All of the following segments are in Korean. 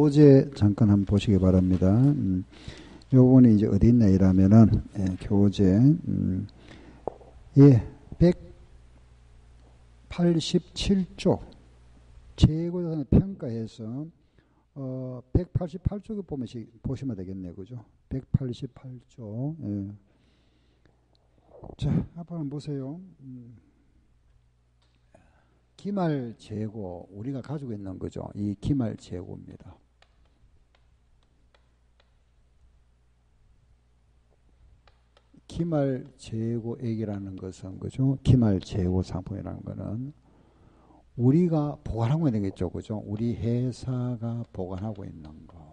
교재 잠깐 한번 보시기 바랍니다. 요번에 이제 어디 있나 이라면은, 교재, 예, 187쪽, 재고자산을 평가해서, 188쪽에 보시면 되겠네요. 그죠? 188쪽. 예. 자, 앞으로 한번 보세요. 기말 재고, 우리가 가지고 있는 거죠. 이 기말 재고입니다. 기말 재고액이라는 것은, 그죠? 기말 재고 상품이라는 것은 우리가 보관하고 있는 게 있죠. 그죠? 우리 회사가 보관하고 있는 거.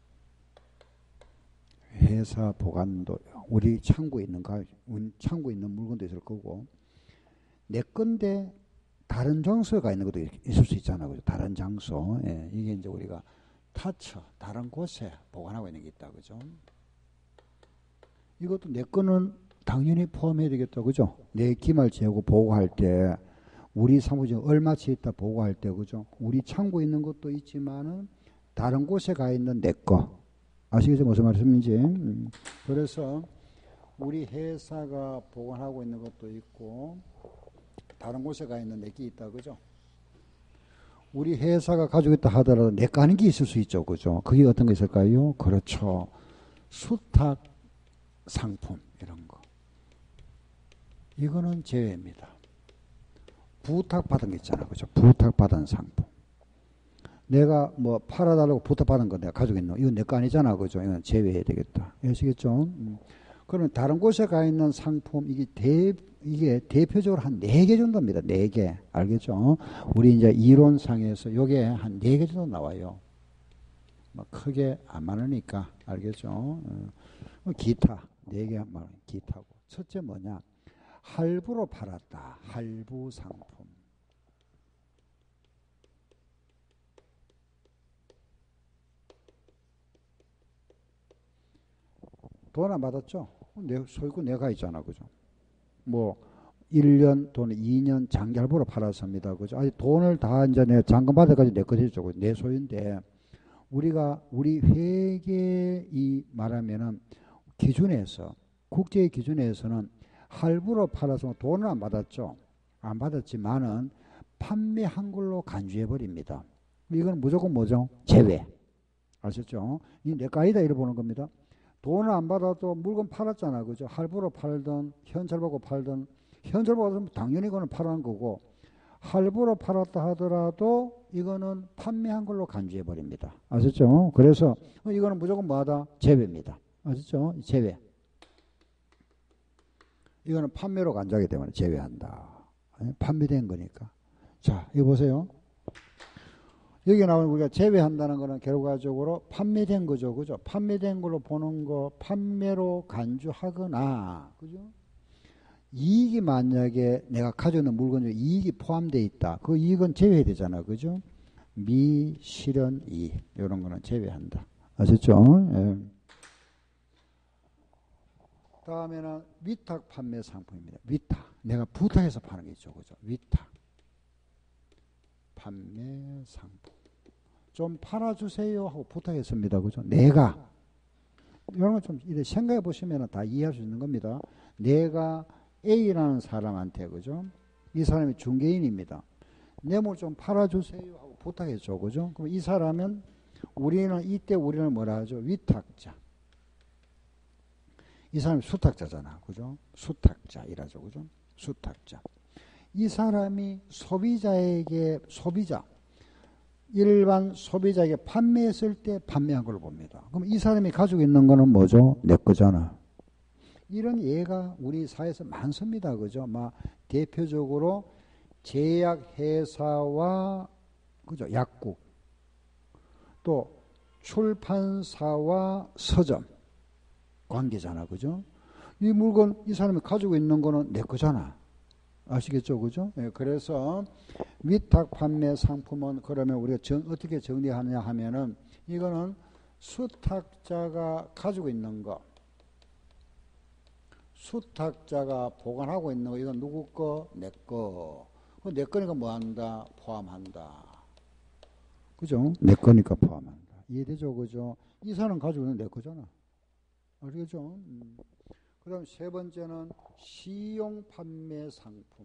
회사 보관도, 우리 창고에 있는 거, 창고에 있는 물건도 있을 거고, 내 건데 다른 장소에 있는 것도 있을 수 있잖아요. 그죠? 다른 장소. 예, 이게 이제 우리가 타처, 다른 곳에 보관하고 있는 게 있다. 그죠? 이것도 내 거는 당연히 포함해야 되겠다. 그죠? 내 기말 재고 보고할 때, 우리 사무실 얼마치 있다 보고할 때, 그죠? 우리 창고에 있는 것도 있지만은 다른 곳에 가 있는 내 거. 아시겠죠? 무슨 말씀인지. 그래서 우리 회사가 보관하고 있는 것도 있고, 다른 곳에 가 있는 내 게 있다. 그죠? 우리 회사가 가지고 있다 하더라도 내 거 아닌 게 있을 수 있죠. 그죠? 그게 어떤 게 있을까요? 그렇죠. 수탁 상품, 이런 거. 이거는 제외입니다. 부탁받은 게 있잖아. 그죠? 부탁받은 상품. 내가 뭐 팔아달라고 부탁받은 거 내가 가지고 있는 거. 이건 내 거 아니잖아. 그죠? 이건 제외해야 되겠다. 아시겠죠? 그러면 다른 곳에 가 있는 상품, 이게 대표적으로 한 4개 정도입니다. 4개. 알겠죠? 우리 이제 이론상에서 요게 한 4개 정도 나와요. 뭐 크게 안 많으니까. 알겠죠? 기타. 4개 말 기타고. 첫째 뭐냐? 할부로 팔았다. 할부 상품. 돈 안 받았죠? 소유권 내가 있잖아. 그죠? 뭐 1년 또는 2년 장기 할부로 팔았습니다. 그죠? 아직 돈을 다 이제 내 잔금 받을 때까지 내 것이죠. 내 소유인데, 우리 회계 이 말하면은 기준에서, 국제의 기준에서는 할부로 팔아서 돈을 안 받았죠. 안 받았지만은 판매한 걸로 간주해 버립니다. 이건 무조건 뭐죠? 제외. 아셨죠? 이 내 거 아니다 이래 보는 겁니다. 돈을 안 받아도 물건 팔았잖아. 그죠? 할부로 팔든 현찰 받고 팔든, 현찰 받으면 당연히 이거는 팔아는 거고, 할부로 팔았다 하더라도 이거는 판매한 걸로 간주해 버립니다. 아셨죠? 그래서 이거는 무조건 뭐하다? 제외입니다. 아셨죠? 제외. 이거는 판매로 간주하기 때문에 제외한다. 판매된 거니까. 자, 이거 보세요. 여기 나오는 우리가 제외한다는 거는 결과적으로 판매된 거죠. 그죠? 판매된 걸로 보는 거, 판매로 간주하거나, 그죠? 이익이 만약에 내가 가지고 있는 물건 중에 이익이 포함되어 있다. 그 이익은 제외해야 되잖아. 그죠? 미실현 이익. 이런 거는 제외한다. 아셨죠? 예. 다음에는 위탁 판매 상품입니다. 위탁. 내가 부탁해서 파는 게 있죠. 그죠? 위탁. 판매 상품. 좀 팔아주세요 하고 부탁했습니다. 그죠? 내가. 이런 거 좀 생각해 보시면 다 이해할 수 있는 겁니다. 내가 A라는 사람한테, 그죠? 이 사람이 중개인입니다. 내 물 좀 팔아주세요 하고 부탁했죠. 그죠? 그럼 이 사람은 이때 우리는 뭐라 하죠? 위탁자. 이 사람이 수탁자잖아. 그죠? 수탁자이라죠. 그죠? 수탁자. 이 사람이 일반 소비자에게 판매했을 때 판매한 걸로 봅니다. 그럼 이 사람이 가지고 있는 거는 뭐죠? 내 거잖아. 이런 예가 우리 사회에서 많습니다. 그죠? 대표적으로 제약회사와, 그죠? 약국. 또 출판사와 서점. 관계잖아. 그죠? 이 물건, 이 사람이 가지고 있는 거는 내 거잖아. 아시겠죠? 그죠? 예, 그래서 위탁 판매 상품은 그러면 우리가 어떻게 정리하느냐 하면은, 이거는 수탁자가 가지고 있는 거, 수탁자가 보관하고 있는 거, 이건 누구 거? 내 거. 내 거니까 뭐 한다? 포함한다. 그죠? 내 거니까 포함한다. 이해되죠? 그죠? 이 사람 가지고 있는 내 거잖아. 알겠죠? 그 다음 세 번째는 시용 판매 상품.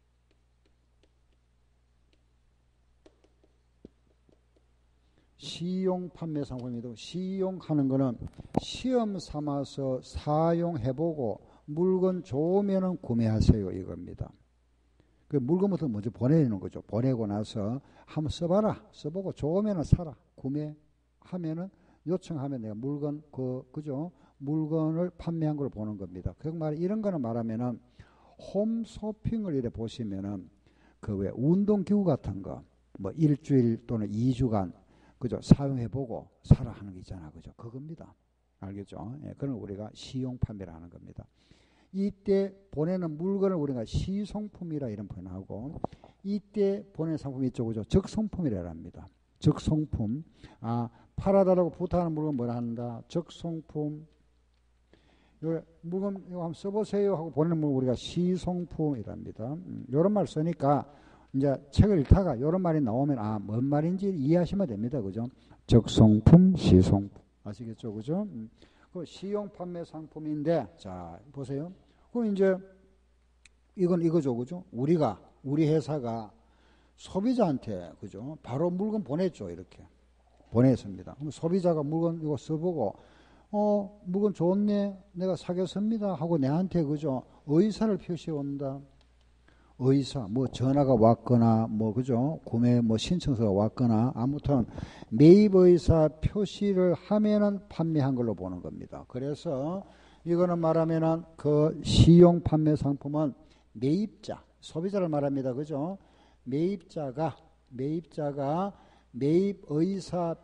시용 판매 상품이다. 시용하는 거는 시험 삼아서 사용해보고 물건 좋으면 구매하세요 이겁니다. 그 물건부터 먼저 보내는 거죠. 보내고 나서 한번 써봐라. 써보고 좋으면 사라. 구매하면은 요청하면 내가 물건 그죠? 물건을 판매한 걸 보는 겁니다. 그 말 이런 거는 말하면은 홈쇼핑을 이래 보시면은 그 왜 운동기구 같은 거 뭐 일주일 또는 2주간 그죠? 사용해보고 사라 하는 게 있잖아. 그죠? 그겁니다. 알겠죠? 예, 그런 우리가 시용 판매를 하는 겁니다. 이때 보내는 물건을 우리가 시성품이라 이런 표현하고 이때 보내는 상품이 있죠. 그죠? 적성품이라 합니다. 적성품. 팔아달라고 부탁하는 물건 뭐라 한다? 적성품. 요 물건 이거 한번 써보세요 하고 보내는 물건 우리가 시성품이랍니다. 이런 말 쓰니까 이제 책을 읽다가 이런 말이 나오면 뭔 말인지 이해하시면 됩니다. 그죠? 적성품, 시성품. 아시겠죠? 그죠? 그 시용 판매 상품인데 자 보세요. 그럼 이제 이건 이거죠. 그죠? 우리 회사가 소비자한테 그죠? 바로 물건 보냈죠. 이렇게 보냈습니다. 그럼 소비자가 물건 이거 써보고 물건 좋네 내가 사겠습니다 하고 내한테 그죠? 의사를 표시해 온다. 의사 뭐 전화가 왔거나 뭐 그죠? 구매 뭐 신청서가 왔거나 아무튼 매입 의사 표시를 하면은 판매한 걸로 보는 겁니다. 그래서 이거는 말하면은 그 시용 판매 상품은 매입자 소비자를 말합니다. 그죠? 매입자가 매입 의사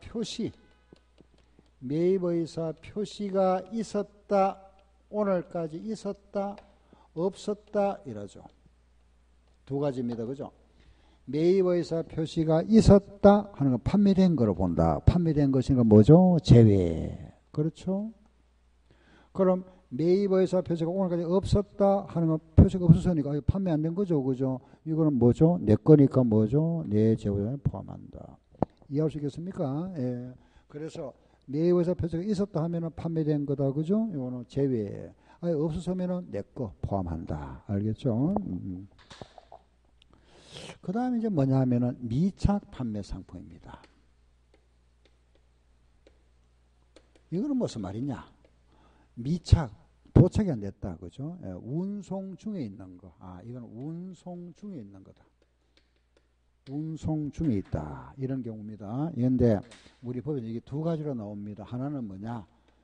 표시가 있었다. 오늘까지 있었다. 없었다 이러죠. 두 가지입니다. 그죠? 매입 의사 표시가 있었다 하는 건 판매된 거로 본다. 판매된 것이니까 뭐죠? 제외. 그렇죠? 그럼 매입 의사 표시가 오늘까지 없었다 하는 건 표시가 없었으니까 판매 안 된 거죠. 그죠? 이거는 뭐죠? 내 거니까 뭐죠? 내 재고에 포함한다. 이해할 수 있겠습니까? 예. 그래서 매입 의사 표시가 있었다 하면은 판매된 거다. 그죠? 이거는 제외. 없었으면은 내 거 포함한다. 알겠죠? 그 다음에 이제 뭐냐 하면은 미착 판매 상품입니다. 이거는 무슨 말이냐? 미착, 도착이 안 됐다. 그죠? 예, 운송 중에 있는 거. 이건 운송 중에 있는 거다. 운송 중에 있다. 이런 경우입니다. 그런데 우리 법에 이게 두 가지로 나옵니다. 하나는 뭐냐?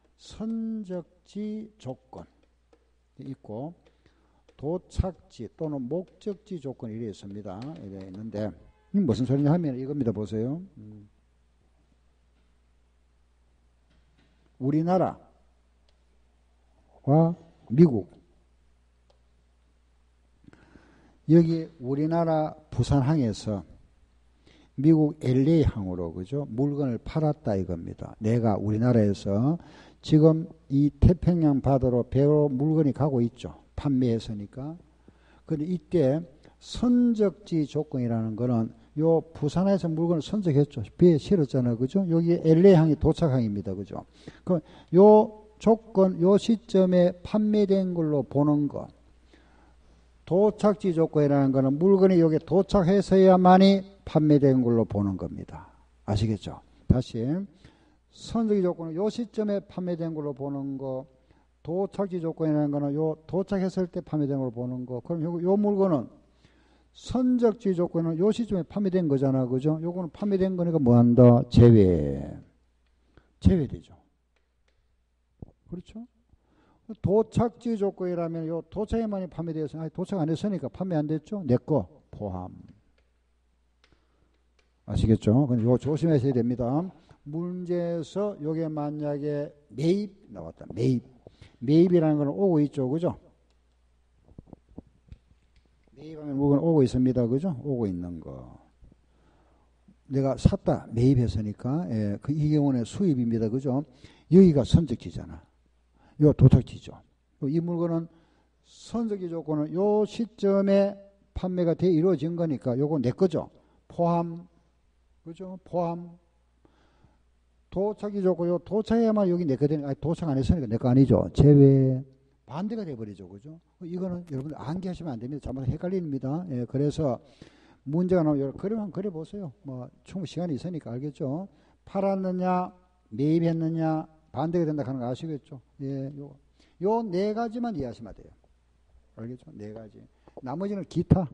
선적지 조건 있고 도착지 또는 목적지 조건이 이래 있습니다. 이래 있는데 무슨 소리냐 하면 이겁니다. 보세요. 우리나라와 미국 여기 우리나라 부산항에서 미국 LA항으로 그죠? 물건을 팔았다 이겁니다. 내가 우리나라에서 지금 이 태평양 바다로 배로 물건이 가고 있죠. 판매했으니까. 근데 이때 선적지 조건이라는 거는 요 부산에서 물건을 선적했죠. 배에 실었잖아요. 그죠? 여기 LA항이 도착항입니다. 그죠? 그럼 요 조건, 요 시점에 판매된 걸로 보는 거. 도착지 조건이라는 거는 물건이 여기 도착해서야만이 판매된 걸로 보는 겁니다. 아시겠죠? 다시. 선적지 조건은 요 시점에 판매된 걸로 보는 거. 도착지 조건이라는 거는 요 도착했을 때 판매된 걸로 보는 거. 그럼 요 물건은 선적지 조건은 요 시점에 판매된 거잖아. 그죠? 요거는 판매된 거니까 뭐 한다? 제외되죠. 그렇죠? 도착지 조건이라면 요 도착에만이 판매되었으니 도착 안 했으니까 판매 안 됐죠? 내 거 포함. 아시겠죠? 근데 이거 조심하셔야 됩니다. 문제에서 요게 만약에 매입 나왔다. 매입이라는 건 오고 있죠. 그죠? 매입하면 물건 오고 있습니다. 그죠? 오고 있는 거. 내가 샀다. 매입했으니까. 예, 이 경우는 수입입니다. 그죠? 여기가 선적지잖아. 요 도착지죠. 이 물건은 선적지 조건은 요 시점에 판매가 돼 이루어진 거니까 요거 내 거죠. 포함. 그죠? 포함. 도착이 좋고요. 도착해야만 여기 내 거 되는, 아니, 도착 안 했으니까 내 거 아니죠. 제외. 반대가 돼버리죠. 그죠? 이거는 여러분들 암기하시면 안 됩니다. 잘못 헷갈립니다. 예, 그래서 문제가 나오면 그림 한번 그려보세요. 뭐, 충분히 시간이 있으니까 알겠죠? 팔았느냐, 매입했느냐, 반대가 된다 하는 거 아시겠죠? 예, 요 네 가지만 이해하시면 돼요. 알겠죠? 네 가지. 나머지는 기타.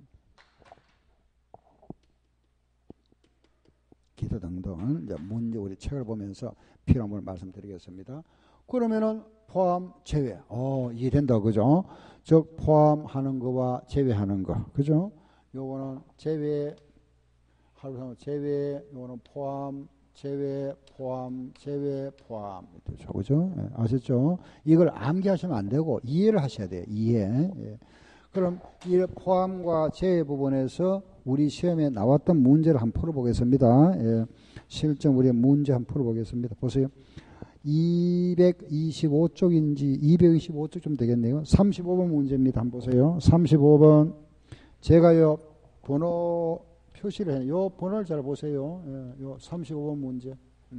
기타 등등 이제 문제 우리 책을 보면서 필요한 걸 말씀드리겠습니다. 그러면은 포함 제외. 이해된다. 그죠? 즉 포함하는 거와 제외하는 거. 그죠? 요거는 제외 하루 제외, 요거는 포함 제외, 포함 제외, 포함. 그죠? 예, 아셨죠? 이걸 암기하시면 안 되고 이해를 하셔야 돼요. 이해. 예. 그럼 이 포함과 제외 부분에서 우리 시험에 나왔던 문제를 한번 풀어보겠습니다. 예. 실전 우리 문제 한번 풀어보겠습니다. 보세요. 225쪽인지 225쪽쯤 되겠네요. 35번 문제입니다. 한번 보세요. 35번. 제가요 번호 표시를 해요. 요 번호를 잘 보세요. 예, 요 35번 문제.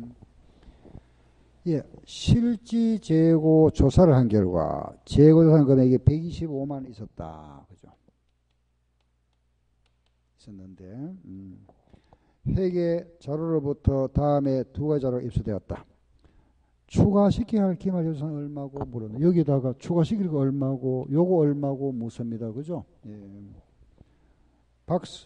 예, 실지 재고 조사를 한 결과 재고 조사한 금액이 125만 있었다. 그죠? 있었는데 회계 자료로부터 다음에 두 가지 자료가 입수되었다. 추가시켜야 할 기말 조사는 얼마고 물었네. 여기다가 추가시킬 거 얼마고 요거 얼마고 묻습니다. 그죠? 예. 박스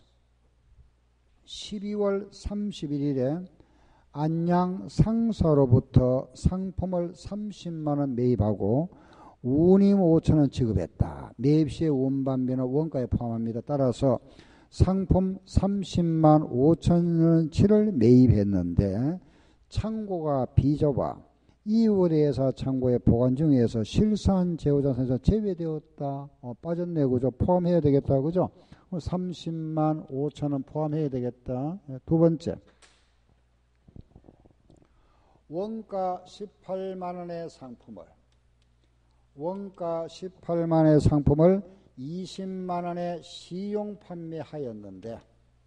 12월 31일에 안양 상사로부터 상품을 30만 원 매입하고 운임 5천 원 지급했다. 매입 시의 운반비는 원가에 포함합니다. 따라서 상품 30만 5천 원치를 매입했는데 창고가 비좁아 이웃회사 창고에 보관 중에서 실산 재고자산에서 제외되었다. 빠졌네. 그죠? 포함해야 되겠다. 그죠? 30만 5천 원 포함해야 되겠다. 두 번째. 원가 18만 원의 상품을 20만 원에 시용 판매하였는데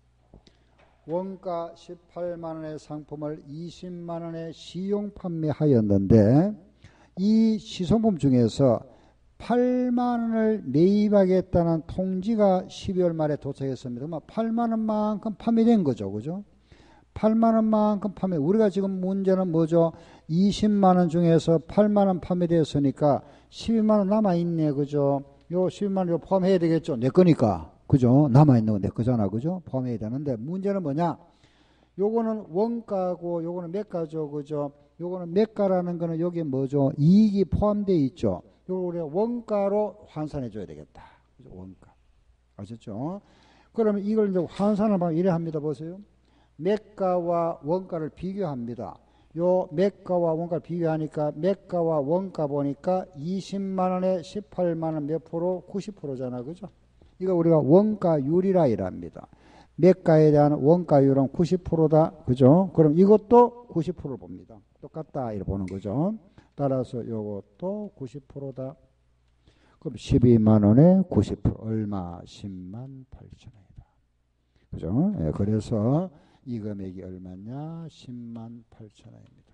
원가 18만 원의 상품을 20만 원에 시용 판매하였는데 이 시성품 중에서 8만 원을 매입하겠다는 통지가 12월 말에 도착했습니다. 그러면 8만 원만큼 판매된 거죠. 그죠? 8만 원만큼 판매. 우리가 지금 문제는 뭐죠? 20만 원 중에서 8만 원 판매되었으니까 12만 원 남아있네. 그죠? 요 12만 원 포함해야 되겠죠? 내 거니까. 그죠? 남아있는 건 내 거잖아. 그죠? 포함해야 되는데 문제는 뭐냐? 요거는 원가고 요거는 매가죠. 그죠? 요거는 매가라는 거는 여기에 뭐죠? 이익이 포함되어 있죠. 요거 우리가 원가로 환산해 줘야 되겠다. 그죠? 원가. 아셨죠? 그러면 이걸 이제 환산을 막 이래 합니다. 보세요. 매가와 원가를 비교합니다. 요 매가와 원가를 비교하니까 매가와 원가 보니까 20만 원에 18만 원 몇 프로? 90%잖아. 그죠? 이거 우리가 원가율이라 이랍니다. 매가에 대한 원가율은 90%다. 그죠? 그럼 이것도 90%를 봅니다. 똑같다. 이렇게 보는 거죠. 따라서 이것도 90%다. 그럼 12만 원에 90% 얼마? 10만 8천 원이다. 그죠? 예, 그래서 이 금액이 얼마냐? 10만 8천 원입니다.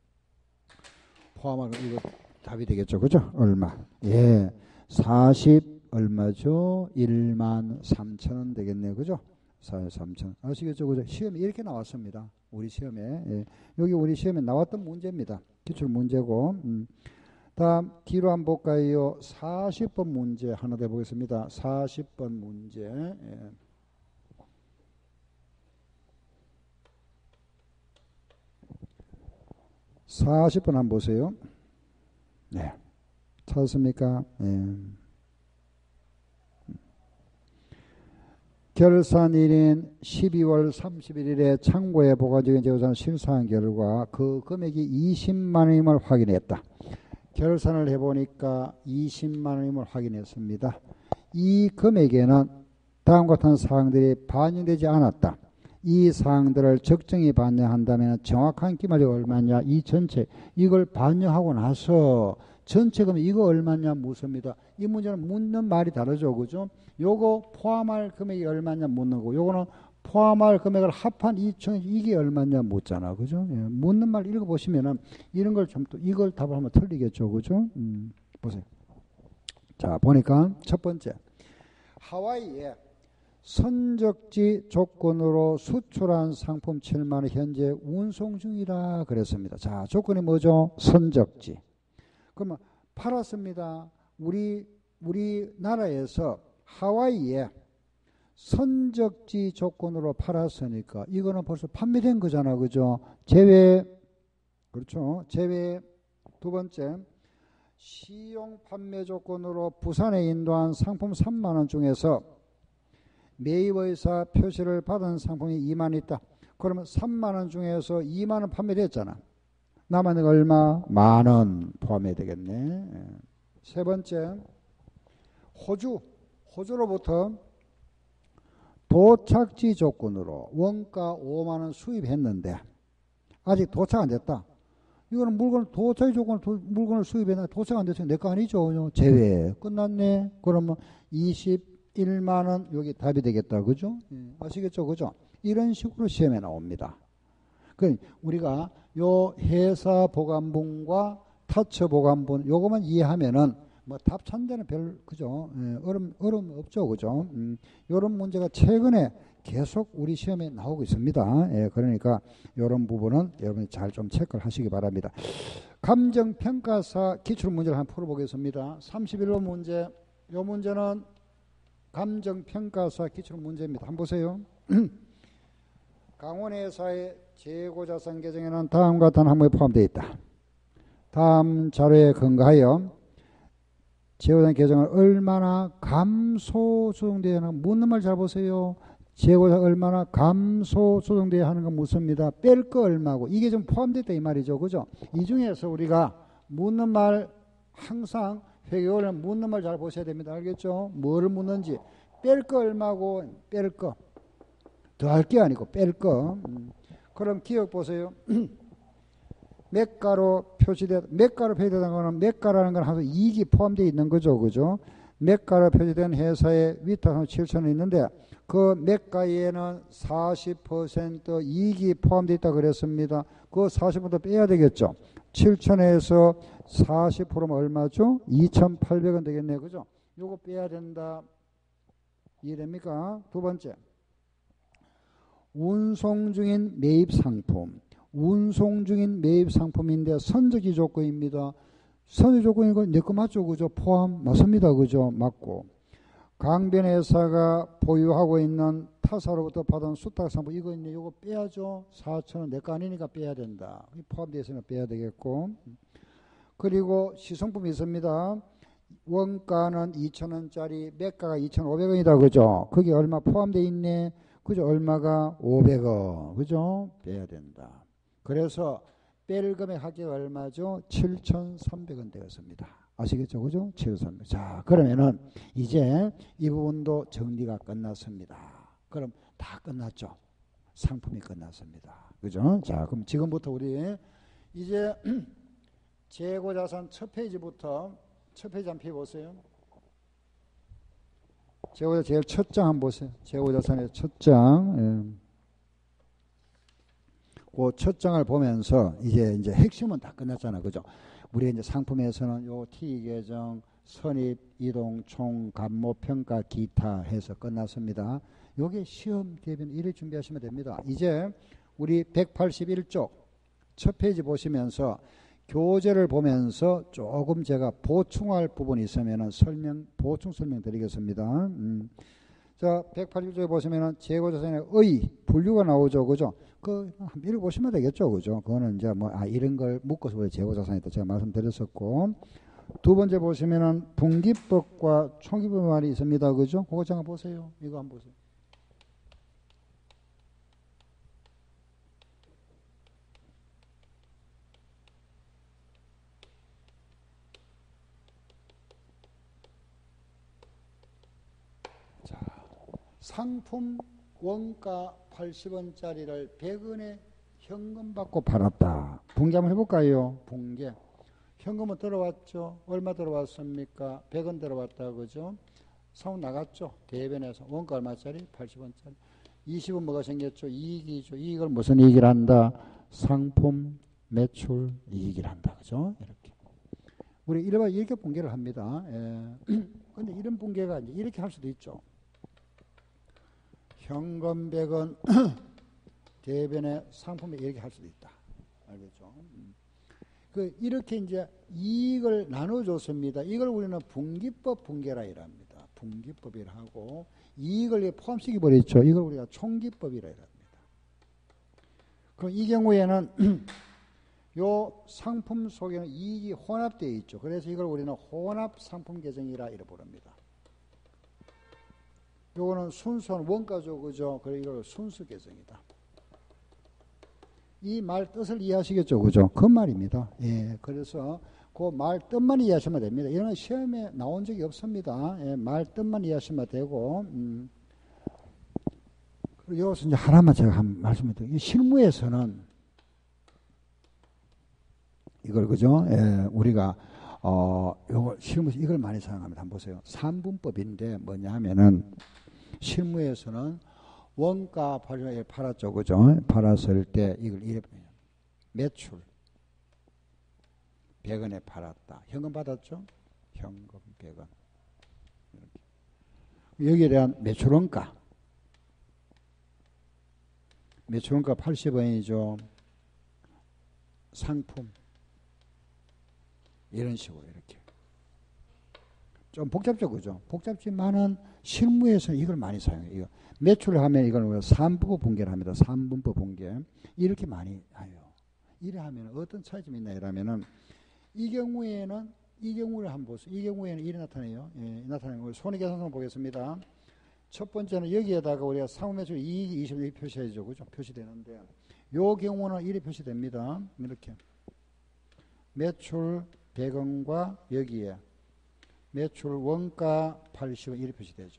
포함하면 이거 답이 되겠죠. 그죠? 얼마? 예. 40 얼마죠? 1만 3천 원 되겠네요. 그죠? 43천 원. 아시겠죠? 그죠? 시험에 이렇게 나왔습니다. 우리 시험에. 예. 여기 우리 시험에 나왔던 문제입니다. 기출 문제고. 다음 뒤로 한번 볼까요? 40번 문제 하나 더 보겠습니다. 40번 문제. 예. 40번 한번 보세요. 네. 찾았습니까? 네. 결산일인 12월 31일에 창고에 보관적인 재고자산을 실사한 결과 그 금액이 20만 원임을 확인했다. 결산을 해보니까 20만 원임을 확인했습니다. 이 금액에는 다음과 같은 사항들이 반영되지 않았다. 이 사항들을 적정히 반영한다면 정확한 기말이 얼마냐? 이 전체 이걸 반영하고 나서 전체 금액 이거 얼마냐 묻습니다. 이 문제는 묻는 말이 다르죠. 그죠? 요거 포함할 금액이 얼마냐 묻는 거고 요거는 포함할 금액을 합한 2천 이게 얼마냐 묻잖아. 그죠? 예, 묻는 말 읽어보시면은 이런 걸 좀 또 이걸 답을 하면 틀리겠죠. 그죠? 보세요. 자, 보니까 첫 번째. 하와이에 선적지 조건으로 수출한 상품 7만 원 현재 운송 중이라 그랬습니다. 자, 조건이 뭐죠? 선적지. 그러면 팔았습니다. 우리나라에서 하와이에 선적지 조건으로 팔았으니까 이거는 벌써 판매된 거잖아. 그죠? 제외, 그렇죠. 제외. 두 번째, 시용 판매 조건으로 부산에 인도한 상품 3만 원 중에서 매입의사 표시를 받은 상품이 2만 원 있다. 그러면 3만 원 중에서 2만 원 판매됐잖아. 남은 거 얼마? 만 원 포함해야 되겠네. 세 번째, 호주로부터 도착지 조건으로 원가 5만 원 수입했는데 아직 도착 안 됐다. 이거는 도착지 조건으로 물건을 수입했는데 도착 안 됐으면 내 거 아니죠. 제외. 끝났네. 그러면 21만 원 여기 답이 되겠다. 그죠? 아시겠죠? 그죠? 이런 식으로 시험에 나옵니다. 그 우리가 요 회사 보관분과 타처 보관분 요거만 이해하면은 뭐 답 찾는 데는 그죠? 어려움 없죠. 그죠? 요런 문제가 최근에 계속 우리 시험에 나오고 있습니다. 예, 그러니까 요런 부분은 여러분이 잘 좀 체크를 하시기 바랍니다. 감정평가사 기출문제를 한번 풀어보겠습니다. 31번 문제. 요 문제는 감정평가사 기출문제입니다. 한번 보세요. 강원회사의 재고자산 계정에는 다음과 같은 항목이 포함되어 있다. 다음 자료에 근거하여 재고자산 계정을 얼마나 감소 조정되어야 하는가 묻는 말 잘 보세요. 재고자산 얼마나 감소 조정되어야 하는 거 묻습니다. 뺄 거 얼마고 이게 좀 포함됐다 이 말이죠. 그죠? 이 중에서 우리가 묻는 말 항상 회계원은 묻는 말 잘 보셔야 됩니다. 알겠죠? 뭐를 묻는지 뺄 거 얼마고 뺄 거 더할 게 아니고 뺄 거. 그럼 기억 보세요. 매가로 표시되는 거는 매가라는 건 항상 이익이 포함되어 있는 거죠. 그죠? 매가로 표시된 회사의 위탁상 7천원 있는데 그 매가에는 40% 이익이 포함되어 있다 그랬습니다. 그 40% 빼야 되겠죠. 7천원에서 40%면 얼마죠? 2,800원 되겠네요. 그죠? 요거 빼야 된다. 이해됩니까? 두 번째. 운송 중인 매입 상품. 운송 중인 매입 상품인데 선적지 조건입니다. 선적지 조건이고 내 거 맞죠? 그죠? 포함 맞습니다. 그죠? 맞고. 강변회사가 보유하고 있는 타사로부터 받은 수탁 상품 이거 있네. 이거 빼야죠. 4,000원 내 거 아니니까 빼야 된다. 포함되어 있으면 빼야 되겠고. 그리고 시성품이 있습니다. 원가는 2,000원짜리 매가가 2,500원이다. 그죠? 그게 얼마 포함되어 있네. 그죠? 얼마가 500원. 그죠? 빼야 된다. 그래서 뺄 금액 합계가 얼마죠? 7,300원 되었습니다. 아시겠죠? 그죠? 7,300원. 자, 그러면은 이제 이 부분도 정리가 끝났습니다. 그럼 다 끝났죠? 상품이 끝났습니다. 그죠? 자, 그럼 지금부터 우리 이제 재고자산 첫 페이지부터 첫 페이지 한번 펴보세요. 재고자산 제일 첫 장 한번 보세요. 재고자산의 첫 장. 예. 그 첫 장을 보면서 이제 핵심은 다 끝났잖아. 그죠? 우리 이제 상품에서는 요 T 계정, 선입, 이동, 총, 감모, 평가, 기타 해서 끝났습니다. 요게 시험 대비는 이를 준비하시면 됩니다. 이제 우리 181쪽 첫 페이지 보시면서 교재를 보면서 조금 제가 보충할 부분이 있으면 보충 설명 드리겠습니다. 자, 181쪽에 보시면은 재고자산의 의, 분류가 나오죠. 그죠? 그, 한번 읽어보시면 되겠죠. 그죠? 그거는 이제 이런 걸 묶어서 왜 재고자산이다 제가 말씀드렸었고. 두 번째 보시면은 분기법과 총기법 말이 있습니다. 그죠? 그거 잠깐 보세요. 이거 한번 보세요. 상품 원가 80원짜리를 100원에 현금 받고 팔았다. 분개 한번 해볼까요? 분개. 현금은 들어왔죠? 얼마 들어왔습니까? 100원 들어왔다. 그죠? 상품 나갔죠? 대변에서 원가 얼마짜리? 80원짜리. 20은 뭐가 생겼죠? 이익이죠. 이익을 무슨 이익을 한다? 상품, 매출, 이익을 한다. 그죠? 이렇게. 우리 일반 이렇게 분개를 합니다. 근데 이런 분개가 이제 이렇게 할 수도 있죠. 현금 100원 대변에 상품에 이렇게 할 수도 있다. 알겠죠? 이렇게 이제 이익을 나눠줬습니다. 이걸 우리는 분기법 분개라 이랍니다. 분기법이라 하고, 이익을 포함시켜 버렸죠. 이걸 우리가 총기법이라 이랍니다. 그럼 이 경우에는 요 상품 속에는 이익이 혼합되어 있죠. 그래서 이걸 우리는 혼합 상품 계정이라 이래 부릅니다. 요거는 순수한 원가죠. 그죠? 그래 이걸 순수 계정이다. 이 말 뜻을 이해하시겠죠? 그죠? 그 말입니다. 예. 그래서 그 말 뜻만 이해하시면 됩니다. 이런 건 시험에 나온 적이 없습니다. 예, 말 뜻만 이해하시면 되고, 그리고 여기서 이제 하나만 제가 한 말씀드릴게요. 이 실무에서는 이걸, 그죠? 예, 우리가, 요걸 실무에서 이걸 많이 사용합니다. 한번 보세요. 3분법인데 뭐냐 하면은 실무에서는 원가 팔았죠. 그죠? 팔았을 때 이걸 이래, 매출 100원에 팔았다. 현금 받았죠? 현금 100원. 이렇게. 여기에 대한 매출원가. 매출원가 80원이죠. 상품. 이런 식으로 이렇게. 좀 복잡죠, 그죠? 복잡지만은 실무에서는 이걸 많이 사용해요. 이거. 매출을 하면 이걸 우리가 3분법 분개를 합니다. 3분법 분개. 이렇게 많이 해요. 이래 하면 어떤 차이점이 있나 이러면은 이 경우에는 이 경우를 한번 보세요. 이 경우에는 이래 나타나요. 예, 나타나는 거 손익계산서 보겠습니다. 첫 번째는 여기에다가 우리가 상호매출 이익이 20을 표시해야죠. 그죠? 표시되는데 요 경우는 이래 표시됩니다. 이렇게. 매출 100원과 여기에 매출 원가 80원 이래 표시되죠.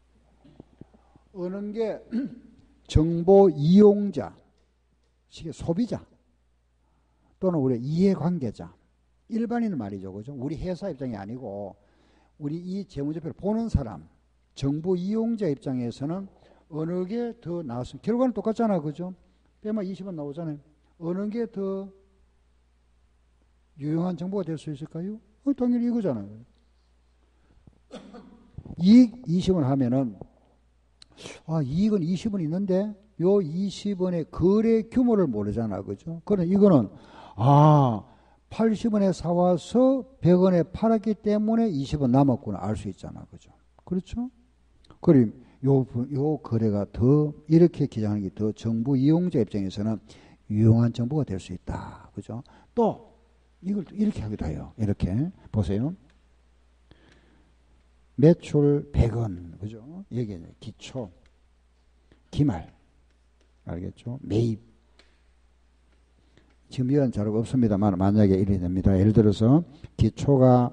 어느 게 정보 이용자, 소비자 또는 우리 이해관계자, 일반인은 말이죠. 그죠? 우리 회사 입장이 아니고 우리 이 재무제표를 보는 사람, 정보 이용자 입장에서는 어느 게 더 나왔습니까? 결과는 똑같잖아. 그죠? 빼면 20원 나오잖아요. 어느 게 더 유용한 정보가 될 수 있을까요? 당연히 이거잖아요. 이익 20원 하면은 이익은 20원 있는데 요 20원의 거래 규모를 모르잖아. 그죠? 그럼 이거는 80원에 사와서 100원에 팔았기 때문에 20원 남았구나 알 수 있잖아. 그죠? 그렇죠? 그럼 요 거래가 더 이렇게 기장하는 게 더 정부 이용자 입장에서는 유용한 정보가 될 수 있다. 그죠? 또 이걸 이렇게 하기도 해요. 이렇게 보세요. 매출 100원. 그죠? 여기 기초, 기말. 알겠죠? 매입. 지금 이런 자료가 없습니다만 만약에 이래 됩니다. 예를 들어서 기초가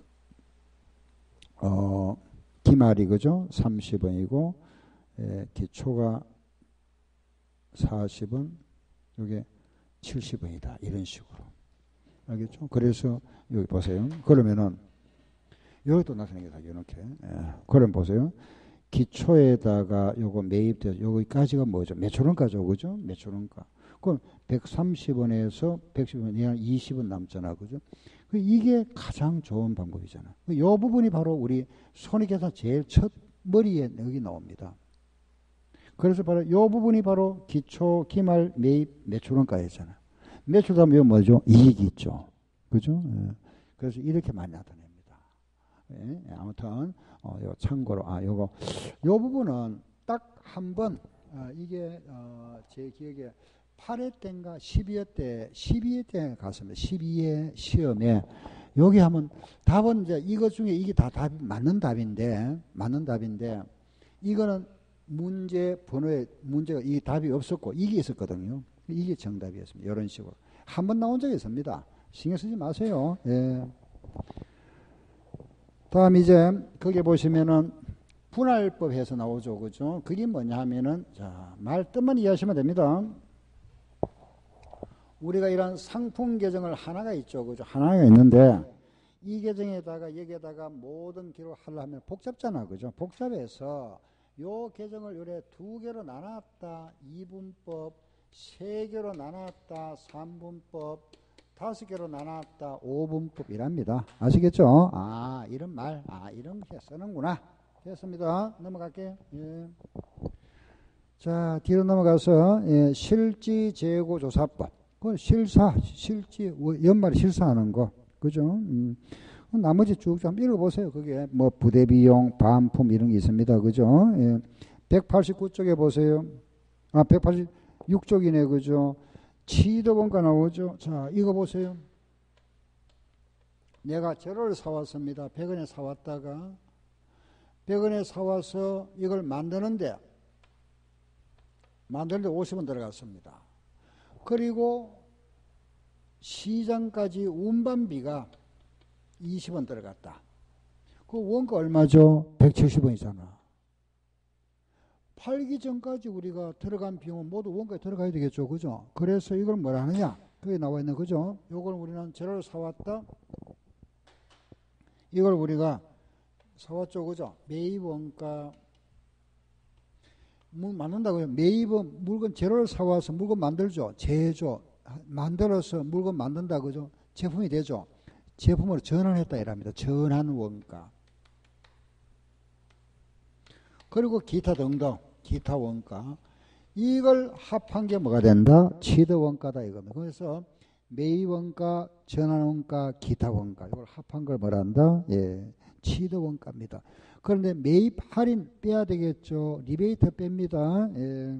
기말이 그죠? 30원이고 기초가 40원, 이게 70원이다. 이런 식으로. 알겠죠? 그래서 여기 보세요. 그러면은 여기 또 나타나게 다 이렇게. 그럼 보세요. 기초에다가 요거 매입돼서 여기까지가 뭐죠? 매출원가죠. 그죠? 매출원가. 그럼 130원에서 110원, 약 20원 남잖아. 그죠? 이게 가장 좋은 방법이잖아. 이 부분이 바로 우리 손익계산 제일 첫 머리에 여기 나옵니다. 그래서 바로 이 부분이 바로 기초, 기말, 매입, 매출원가였잖아. 매출하면 이거 뭐죠? 이익이 있죠. 그죠? 그래서 이렇게 많이 나타냅니다. 아무튼, 요 참고로, 요 부분은 딱 한 번, 이게, 제 기억에 8회 때인가 12회 때 갔습니다. 12회 시험에. 여기 하면 답은 이제 이것 중에 이게 다 답이 맞는 답인데, 이거는 문제 번호에 문제가 이 답이 없었고, 이게 있었거든요. 이게 정답이었습니다. 이런 식으로. 한 번 나온 적이 있습니다. 신경 쓰지 마세요. 예. 다음 이제 거기 보시면은 분할법 해서 나오죠. 그죠? 그게 뭐냐 하면은, 자, 말 뜻만 이해하시면 됩니다. 우리가 이런 상품 계정을 하나가 있죠. 그죠? 하나가 있는데, 이 계정에다가, 여기에다가 모든 기록을 하려면 복잡잖아. 그죠? 복잡해서 요 계정을 요래 두 개로 나눴다. 2분법, 세 개로 나눴다. 3분법, 다섯 개로 나눴다. 5분법이랍니다. 아시겠죠? 아, 이런 말, 이런 게 쓰는구나. 됐습니다. 넘어갈게요. 예. 자, 뒤로 넘어가서, 예, 실지재고조사법. 그건 실지, 연말에 실사하는 거. 그죠? 나머지 쭉 좀 읽어보세요. 그게 뭐 부대비용, 반품 이런 게 있습니다. 그죠? 예. 189쪽에 보세요. 186쪽이네. 그죠? 취득원가 나오죠. 자, 이거 보세요. 내가 재료를 사왔습니다. 100원에 사왔다가 100원에 사와서 이걸 만드는데 50원 들어갔습니다. 그리고 시장까지 운반비가 20원 들어갔다. 그 원가 얼마죠? 170원이잖아. 팔기 전까지 우리가 들어간 비용은 모두 원가에 들어가야 되겠죠. 그죠? 그래서 이걸 뭐라 하느냐? 그게 나와 있는 거죠. 요걸 우리는 재료를 사왔다. 이걸 우리가 사왔죠. 그죠? 매입 원가 만든다고요. 매입은 물건 재료를 사와서 물건 만들죠. 제조 만들어서 물건 만든다. 그죠? 제품이 되죠. 제품으로 전환했다 이랍니다. 전환 원가. 그리고 기타 등등 기타 원가. 이걸 합한 게 뭐가 된다? 취득 원가다 이겁니다. 그래서 매입 원가, 전환 원가, 기타 원가 이걸 합한 걸 뭐라 한다? 예, 취득 원가입니다. 그런데 매입 할인 빼야 되겠죠. 리베이트 뺍니다. 예.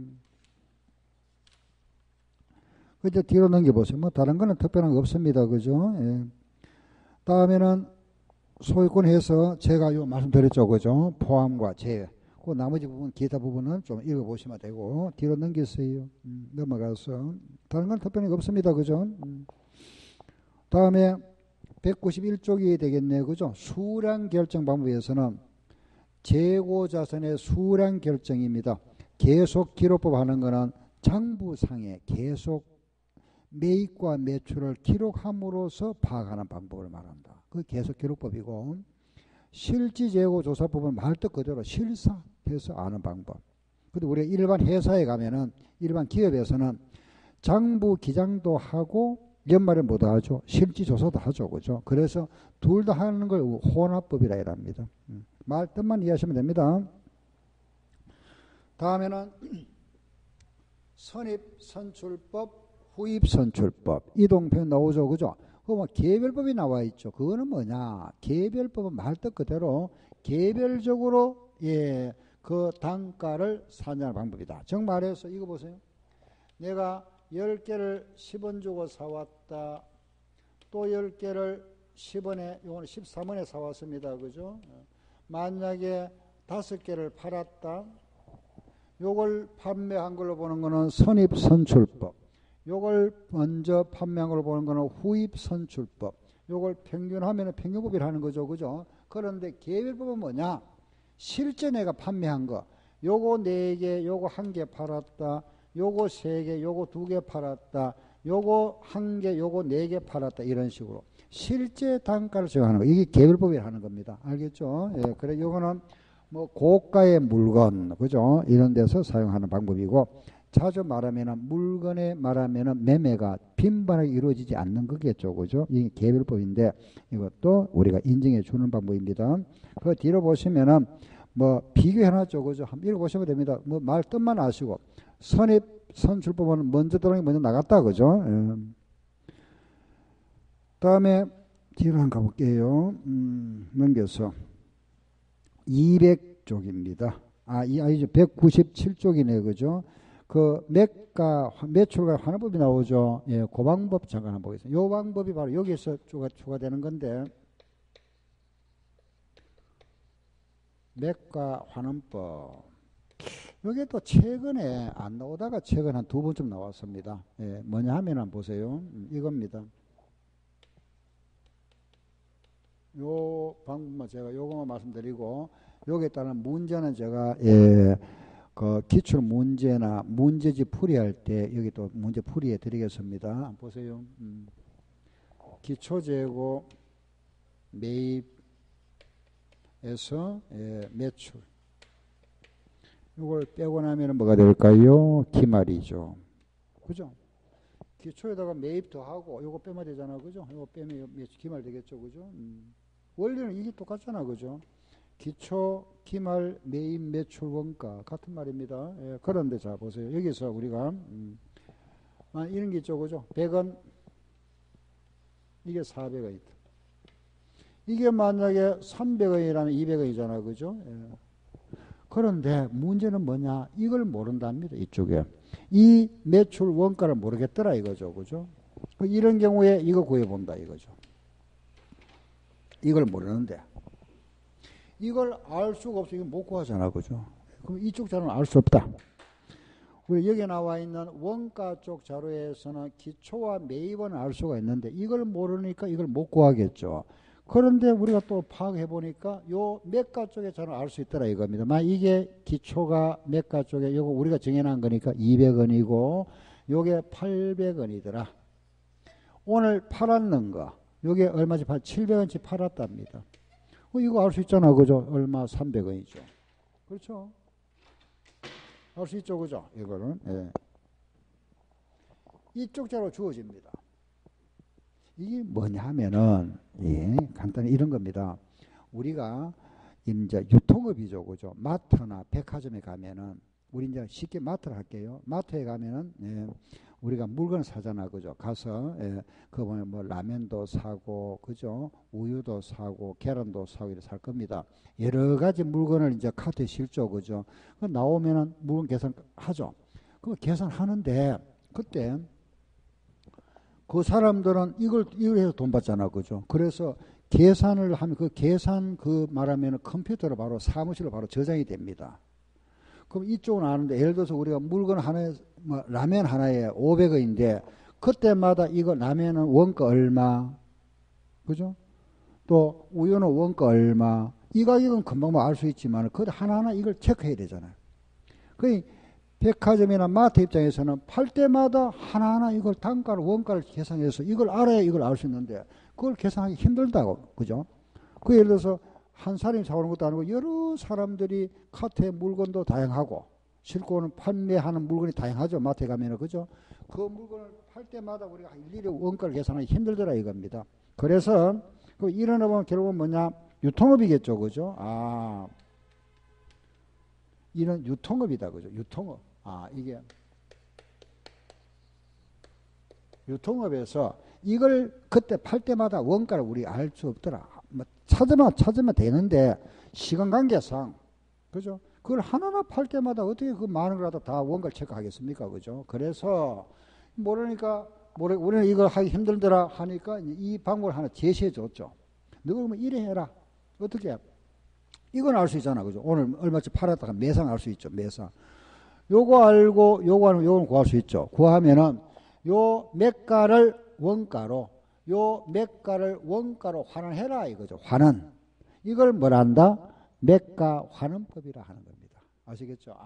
그저 뒤로 넘겨보세요. 뭐 다른 거는 특별한 거 없습니다. 그죠? 예. 다음에는 소유권에서 제가 요 말씀드렸죠. 그죠? 포함과 제외. 그 나머지 부분, 기타 부분은 좀 읽어보시면 되고, 뒤로 넘기세요. 넘어가서. 다른 건 특별한 거 없습니다. 그죠? 다음에 191쪽이 되겠네요. 그죠? 수량 결정 방법에서는 재고자산의 수량 결정입니다. 계속 기록법 하는 거는 장부상에 계속 매입과 매출을 기록함으로써 파악하는 방법을 말한다. 그 계속 기록법이고, 실지재고조사법은 말뜻 그대로 실사해서 아는 방법. 근데 우리가 일반 회사에 가면은, 일반 기업에서는 장부 기장도 하고 연말에 뭐도 하죠? 실지조사도 하죠. 그죠? 그래서 둘 다 하는 걸 혼합법이라 이랍니다. 말 뜻만 이해하시면 됩니다. 다음에는 선입선출법, 후입선출법. 이동표현 나오죠. 그죠? 그거 개별법이 나와 있죠. 그거는 뭐냐? 개별법은 말뜻 그대로 개별적으로 예, 그 단가를 산정하는 방법이다. 정 말해서 이거 보세요. 내가 10개를 10원 주고 사왔다. 또 10개를 10원에, 이거는 13원에 사왔습니다. 그죠? 만약에 5개를 팔았다. 요걸 판매한 걸로 보는 거는 선입선출법. 요걸 먼저 판매한 걸로 보는 거는 후입선출법. 요걸 평균하면 평균법이라는 거죠. 그죠? 그런데 개별법은 뭐냐? 실제 내가 판매한 거. 요거 4개, 요거 1개 팔았다. 요거 3개, 요거 2개 팔았다. 요거 1개, 요거 4개 팔았다. 이런 식으로. 실제 단가를 정하는 거. 이게 개별법이라는 겁니다. 알겠죠? 예, 그래, 요거는 뭐 고가의 물건, 그죠? 이런 데서 사용하는 방법이고, 자주 말하면은 물건에 말하면은 매매가 빈번하게 이루어지지 않는 거겠죠. 그죠? 이게 개별법인데 이것도 우리가 인정해 주는 방법입니다. 그 뒤로 보시면은 뭐 비교해놨죠. 그죠? 한번 읽어보시면 됩니다. 뭐 말 뜻만 아시고 선입, 선출법은 먼저 들어오는 게 먼저 나갔다. 그죠? 다음에 뒤로 한번 가볼게요. 넘겨서 200쪽입니다. 아니죠. 197쪽이네. 그죠? 그 매가, 매출과 환원법이 나오죠. 예, 그 방법 잠깐 한번 보겠습니다. 이 방법이 바로 여기서 추가되는 건데, 매가 환원법. 이게 또 최근에 안 나오다가 최근 한 2번쯤 나왔습니다. 예, 뭐냐 하면 보세요. 이겁니다. 요 방법만 제가 요거만 말씀드리고, 여기에 따른 문제는 제가, 예, 그 기출 문제나 문제집 풀이할 때 여기 또 문제 풀이해 드리겠습니다. 보세요. 기초재고 매입에서 예, 매출. 이걸 빼고 나면 뭐가 될까요? 기말이죠. 그죠? 기초에다가 매입 더하고 요거 빼면 되잖아. 그죠? 요거 빼면 기말 되겠죠. 그죠? 원리는 이게 똑같잖아. 그죠? 기초, 기말, 매입, 매출, 원가 같은 말입니다. 예, 그런데 자 보세요. 여기서 우리가 이런 게 있죠. 그죠? 100원 이게 400원이다. 이게 만약에 300원이라면 200원이잖아. 그죠? 예. 그런데 문제는 뭐냐? 이걸 모른답니다. 이쪽에. 이 매출 원가를 모르겠더라 이거죠. 그죠? 이런 경우에 이거 구해본다 이거죠. 이걸 모르는데 이걸 알 수가 없어. 이거 못 구하잖아. 그죠? 그럼 이쪽 자료는 알 수 없다. 우리 여기 나와 있는 원가 쪽 자료에서는 기초와 매입은 알 수가 있는데 이걸 모르니까 이걸 못 구하겠죠. 그런데 우리가 또 파악해 보니까 요 매가 쪽에 저는 알 수 있더라 이겁니다. 이게 기초가 매가 쪽에 요거 우리가 정해놓은 거니까 200원이고 요게 800원이더라. 오늘 팔았는 거 요게 얼마지? 700원치 팔았답니다. 이거 알 수 있잖아. 그죠? 얼마? 300원이죠. 그렇죠? 알 수 있죠. 그죠? 이거는. 예. 이쪽 자로 주어집니다. 이게 뭐냐 하면은, 예, 간단히 이런 겁니다. 우리가 이제 유통업이죠. 그죠? 마트나 백화점에 가면은, 우리 이제 쉽게 마트를 할게요. 마트에 가면은, 예, 우리가 물건을 사잖아. 그죠? 가서, 예, 그 보면 뭐 라면도 사고, 그죠? 우유도 사고, 계란도 사고 이렇게 살 겁니다. 여러 가지 물건을 이제 카트에 실죠. 그죠? 그 나오면은 물건 계산하죠. 그 계산하는데, 그때, 그 사람들은 이걸 해서 돈 받잖아. 그죠? 그래서 계산을 하면 그 계산 그 말하면 컴퓨터로 바로 사무실로 바로 저장이 됩니다. 그럼 이쪽은 아는데 예를 들어서 우리가 물건 하나에 뭐 라면 하나에 500원인데 그때마다 이거 라면은 원가 얼마? 그죠? 또 우유는 원가 얼마? 이 가격은 금방 뭐 알 수 있지만 그 하나하나 이걸 체크해야 되잖아요. 그 백화점이나 마트 입장에서는 팔 때마다 하나하나 이걸 단가를 원가를 계산해서 이걸 알아야 이걸 알 수 있는데 그걸 계산하기 힘들다고. 그죠? 그 예를 들어서 한 사람이 사오는 것도 아니고 여러 사람들이 카트에 물건도 다양하고 실고는 판매하는 물건이 다양하죠. 마트에 가면은. 그죠? 그 물건을 팔 때마다 우리가 일일이 원가를 계산하기 힘들더라 이겁니다. 그래서 그 일어나보면 결국은 뭐냐? 유통업이겠죠. 그죠? 이런 유통업이다. 그죠? 유통업. 이게 유통업에서 이걸 그때 팔 때마다 원가를 우리 알 수 없더라. 뭐 찾으면 되는데 시간 관계상 그죠? 그걸 하나하나 팔 때마다 어떻게 그 많은 거라도 다 원가를 체크하겠습니까? 그죠? 그래서 모르니까 우리는 이걸 하기 힘들더라 하니까 이 방법을 하나 제시해 줬죠. 너 그러면 이래 해라. 어떻게? 이건 알 수 있잖아. 그죠? 오늘 얼마치 팔았다가 매상 알 수 있죠. 매상. 요거 알고 요거 하면 요거는 구할 수 있죠. 구하면은 요 매가를 원가로 환원해라 이거죠. 환원. 이걸 뭐라 한다? 매가 환원법이라 하는 겁니다. 아시겠죠?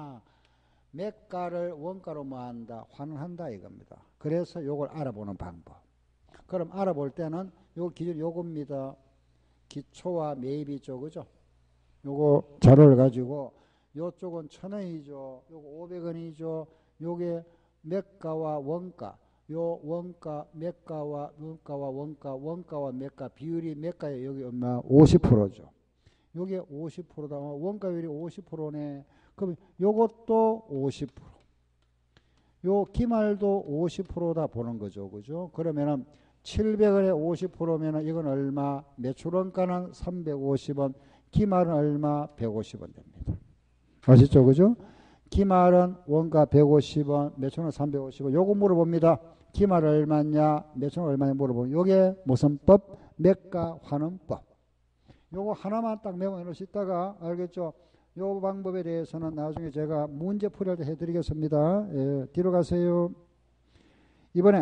매가를 원가로 뭐 한다? 환원한다 이겁니다. 그래서 요걸 알아보는 방법. 그럼 알아볼 때는 요 기준 요겁니다. 기초와 매입이죠. 그죠? 요거 자료를 가지고 요쪽은 1,000원이죠. 요거 500원이죠. 요게 매가와 원가. 요 원가, 매가와 원가와 매가 비율이 매가에 여기 얼마? 50%죠. 요게 50%다. 원가율이 50%네. 그럼 요것도 50%. 요 기말도 50%다 보는 거죠. 그죠? 그러면은 700원에 50%면은 이건 얼마? 매출 원가는 350원. 기말은 얼마? 150원 됩니다. 아시죠? 그죠? 기말은 원가 150원, 매출은 350원. 요거 물어봅니다. 기말 얼마냐, 매출은 얼마냐 물어보면 요게 무슨 법? 매가 환원법. 요거 하나만 딱 메모해 놓으시다가 알겠죠? 요 방법에 대해서는 나중에 제가 문제 풀이할 때 해드리겠습니다. 예, 뒤로 가세요. 이번에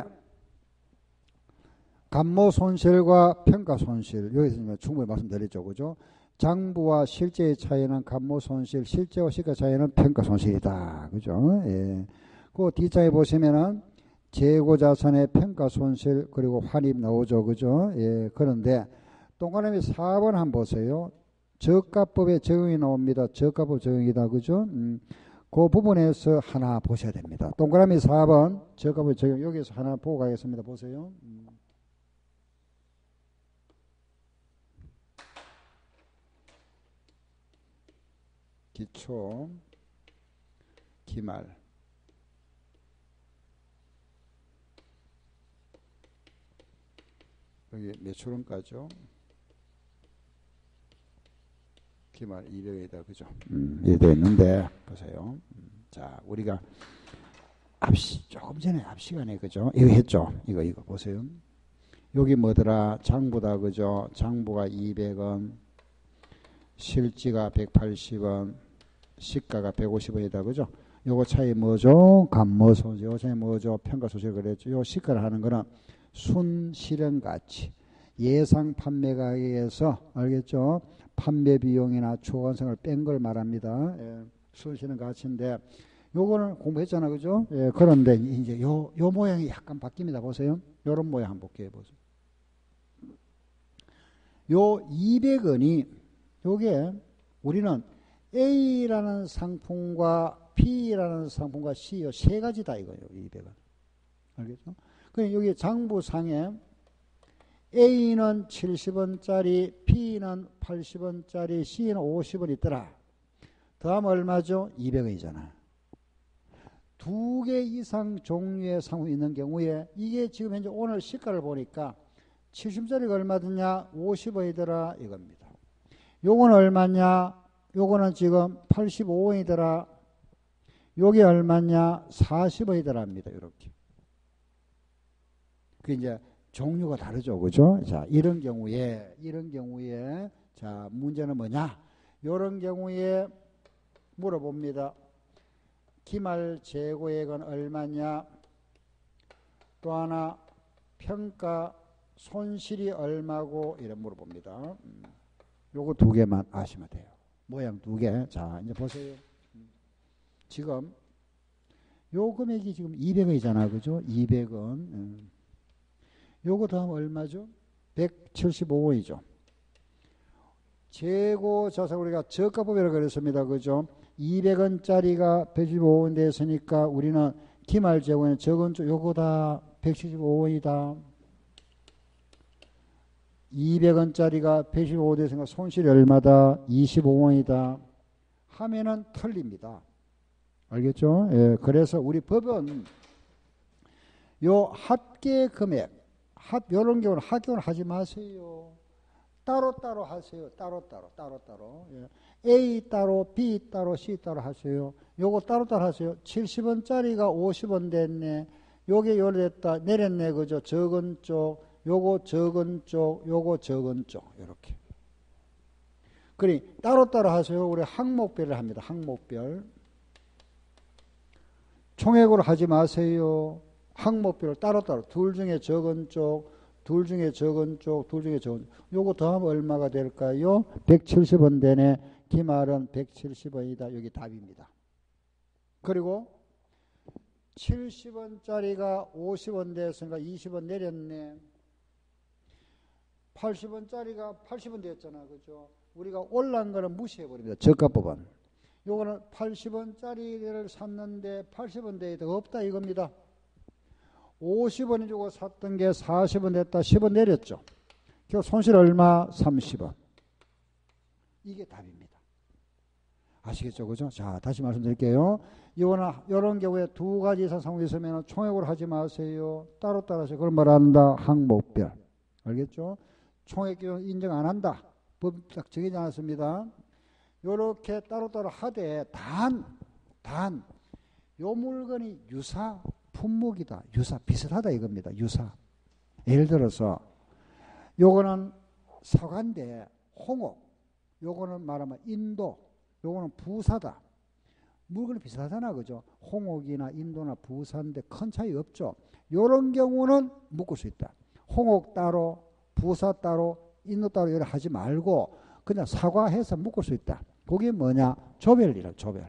감모 손실과 평가 손실. 여기서 충분히 말씀드렸죠. 그죠? 장부와 실제의 차이는 감모 손실, 실제와 시가 차이는 평가 손실이다. 그죠? 예. 그 뒷장에 보시면은 재고 자산의 평가 손실 그리고 환입 나오죠. 그죠? 예. 그런데 동그라미 4번 한번 보세요. 저가법에 적용이 나옵니다. 저가법 적용이다. 그죠? 그 부분에서 하나 보셔야 됩니다. 동그라미 4번 저가법 적용 여기서 하나 보고 가겠습니다. 보세요. 기초 기말 여기 몇 초론까지요? 기말 200이다. 그죠? 이렇게 있는데 보세요. 자, 우리가 조금 전에 앞 시간에 그죠? 이거 했죠? 이거 보세요. 여기 뭐더라? 장부다. 그죠? 장부가 200원, 실지가 180원, 시가가 150원이다. 그죠? 요거 차이 뭐죠? 감모소지. 요 차이 뭐죠? 평가소지 그랬죠. 요 시가를 하는 거는 순실현가치. 예상 판매 가격에서 알겠죠? 판매 비용이나 초과성을 뺀 걸 말합니다. 예, 순실현 가치인데 요거는 공부했잖아. 그죠? 예, 그런데 이제 요 모양이 약간 바뀝니다. 보세요. 요런 모양 한번 볼게요. 보세요. 요 200원이 요게 우리는 A라는 상품과 B라는 상품과 C 요 세 가지다 이거예요. 200원. 알겠죠? 그럼 여기 장부상에 A는 70원짜리, B는 80원짜리, C는 50원 있더라. 다음 얼마죠? 200원이잖아. 두 개 이상 종류의 상품이 있는 경우에 이게 지금 현재 오늘 시가를 보니까 70원짜리가 얼마더냐? 50원이더라 이겁니다. 요건 얼마냐? 요거는 지금 85원이더라. 요게 얼마냐? 40원이더랍니다. 이렇게. 그 이제 종류가 다르죠. 그죠? 자, 이런 경우에, 자, 문제는 뭐냐? 이런 경우에 물어봅니다. 기말 재고액은 얼마냐? 또 하나, 평가 손실이 얼마고? 이래 물어봅니다. 요거 두 개만 아시면 돼요. 모양 두 개. 자, 이제 보세요. 지금 요 금액이 지금 200원이잖아. 그죠? 200원. 요거 더하면 얼마죠? 175원이죠. 재고 자산 우리가 저가법이라고 그랬습니다. 그죠? 200원짜리가 175원 됐으니까 우리는 기말 재고는 적은 쪽 요거 다 175원이다. 200원짜리가 115원 됐으니까 손실이 얼마다? 25원이다. 하면은 틀립니다. 알겠죠? 예, 그래서 우리 법은 요 합계 금액 요런 경우는 합격을 하지 마세요. 따로따로 하세요. 따로따로. 예. A 따로, B 따로, C 따로 하세요. 요거 따로따로 하세요. 70원짜리가 50원 됐네. 요게 요랬다. 내렸네. 그죠? 적은 쪽, 요거 적은 쪽, 요거 적은 쪽. 요렇게. 그러니 따로따로 하세요. 우리 항목별을 합니다. 항목별. 총액으로 하지 마세요. 항목별을 따로따로 둘 중에 적은 쪽, 둘 중에 적은 쪽, 둘 중에 적은 쪽. 요거 더하면 얼마가 될까요? 170원 되네. 기말은 170원이다. 여기 답입니다. 그리고 70원짜리가 50원 됐으니까 20원 내렸네. 80원짜리가 80원 됐잖아. 그죠? 우리가 올라간 거는 무시해버립니다. 저가법은. 요거는 80원짜리를 샀는데 80원 대에도 없다 이겁니다. 50원 주고 샀던 게 40원 됐다. 10원 내렸죠. 그 손실 얼마? 30원. 이게 답입니다. 아시겠죠? 그죠? 자, 다시 말씀드릴게요. 이런 경우에 두 가지 이상 상품이 있으면 총액으로 하지 마세요. 따로따로 하세요. 그걸 말한다. 항목별. 알겠죠? 총액 기준 인정 안 한다. 법 딱 정해지 않았습니다. 요렇게 따로따로 하되 요 물건이 유사 품목이다. 유사 비슷하다 이겁니다. 유사. 예를 들어서 요거는 사과인데 홍옥, 요거는 말하면 인도, 요거는 부사다. 물건이 비슷하잖아. 그죠? 홍옥이나 인도나 부사인데 큰 차이 없죠. 요런 경우는 묶을 수 있다. 홍옥 따로, 부사 따로, 인도 따로 이렇게 하지 말고 그냥 사과해서 묶을 수 있다. 그게 뭐냐? 조별이라 조별.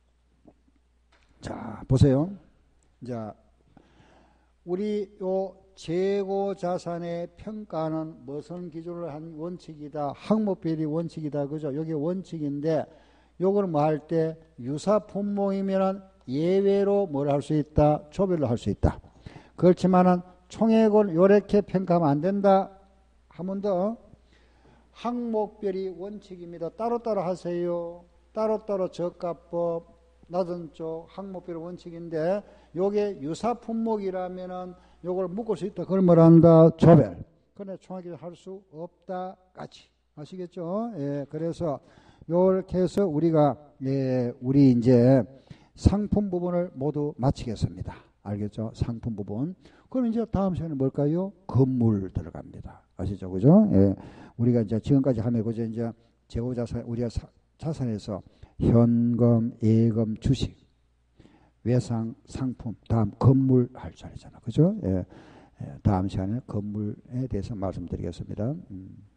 자, 보세요. 자, 우리 요 재고 자산의 평가는 무슨 기준으로 한 원칙이다. 항목비리 원칙이다. 그죠? 이게 원칙인데 요걸 뭐 할 때 유사 품목이면은 예외로 뭘 할 수 있다. 조별로 할 수 있다. 그렇지만은 총액을 요렇게 평가하면 안 된다. 한 번 더. 항목별이 원칙입니다. 따로따로 하세요. 따로따로 저가법 낮은 쪽 항목별 원칙인데 요게 유사 품목이라면은 요걸 묶을 수 있다. 그걸 뭐라 한다? 조별. 그런데 총액이 할 수 없다까지. 아시겠죠? 예, 그래서 요렇게 해서 우리가 우리 이제 상품 부분을 모두 마치겠습니다. 알겠죠? 상품 부분. 그럼 이제 다음 시간에 뭘까요? 건물 들어갑니다. 아시죠? 그죠? 예. 우리가 이제 지금까지 하면 그죠? 이제 재고자산, 우리가 자산에서 현금, 예금, 주식, 외상, 상품, 다음 건물 할 자리잖아. 그죠? 예. 다음 시간에 건물에 대해서 말씀드리겠습니다.